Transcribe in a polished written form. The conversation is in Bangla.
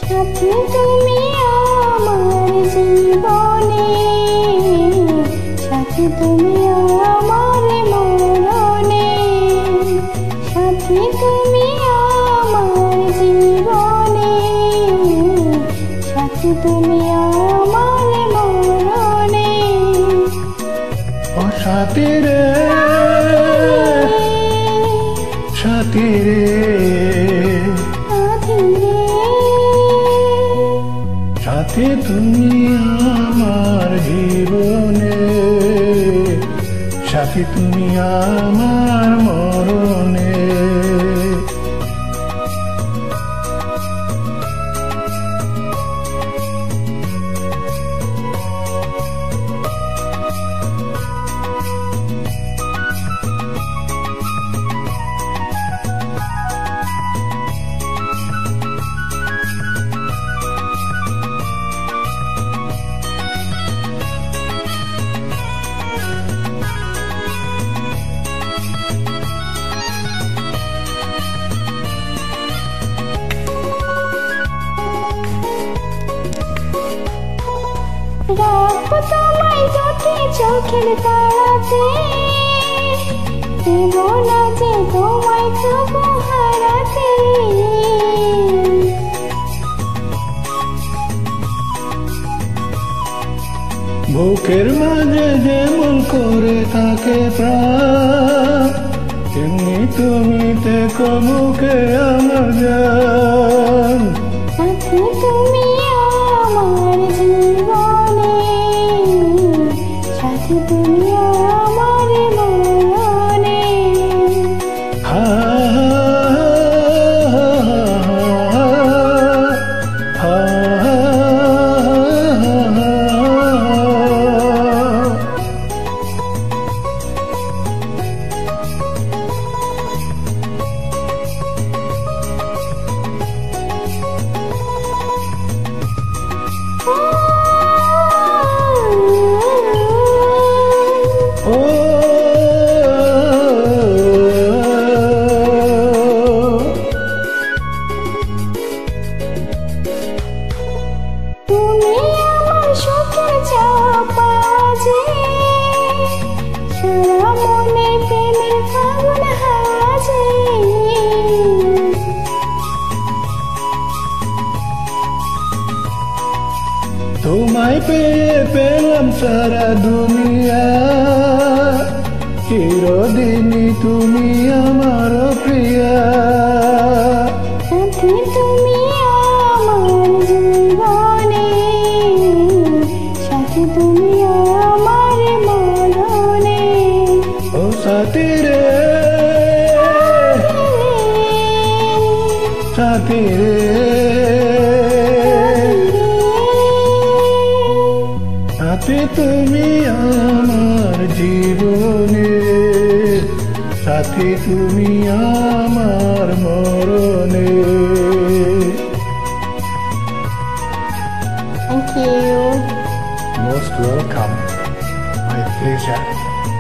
সাথী তুমি আমার জীবনে, সাথী তুমি আমার মরণে, সাথী তুমি আমার জীবনে, সাথী তুমি আমার মরণে। ও সাথী রে, সাথী রে, সাথী তুমি আমার জীবনে, সাথী তুমি আমার মরণে। রাখবো তোমায় দুটি চোখের তারাতে, দেব না যে তোমায় তবু হারাতে। বুকের মাঝে যেমন করে থাকে প্রাণ, তেমনি তুমি থেকো বুকে আমার জান। সাথী তুমি আমার জীবনে, সাথী তুমি আমার মরণে। হা হা তুমি আমার সুখের চাপা যে, সারা মনে প্রেমের ফাগুন হাজে। তোমায় পেয়ে পেলাম সারা দুনিয়া, চিরদিনই তুমি আমার প্রিয়া। সাথী তুমি আমার জীবনে, সাথী তুমি আমার মরণে। ও সাথী রে, সাথী রে, সাথী তুমি আমার জীবনে, সাথী তুমি আমার মরণে। Thank you. Most welcome. My pleasure.